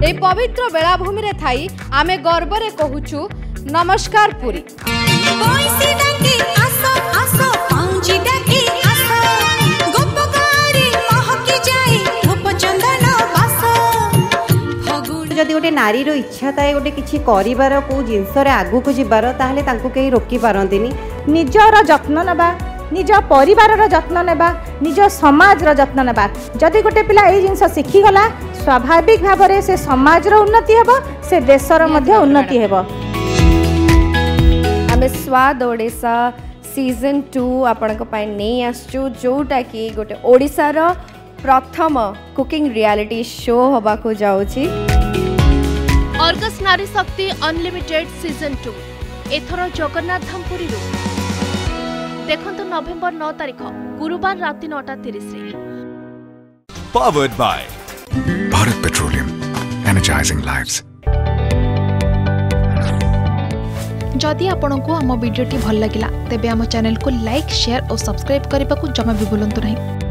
ए पवित्र बेलाभूमि रे थाई आमे गर्व रे कहूछु नमस्कार पुरी। जदि गोटे नारीर इच्छा थाए गोटे किसी कर कौ जिनस आगू को जीवार ताहले तांको कहीं रोकी पारंतिनी। निजर जत्न नेबा, निज परिवार जत्न नेबा, निज समाज जत्न नेबा। जदि गोटे पिला ए जिनस शिखिगला स्वाभाविक भाव में से समाज उन्नति हेबो, से देशर मध्य उन्नति हेबो। आमे स्वाद ओडिशा सीजन 2 आपण को पाई नहीं आसचु, जोटा कि गोटे ओडिशार प्रथम कुकिंग रियलिटी शो होबा को जाउची। अर्गस नारी शक्ति अनलिमिटेड सीजन 2 एथर जगन्नाथ धामपुरी देखंतु नवेम्बर 9 तारिख गुरुवार राति 9:30 रे। Powered by Bharat Petroleum, energizing lives। जदि आपंक आम भिडी भल लगा तेब आम चैनल को लाइक, शेयर और सब्सक्राइब करने को जमा भी भूलु नहीं।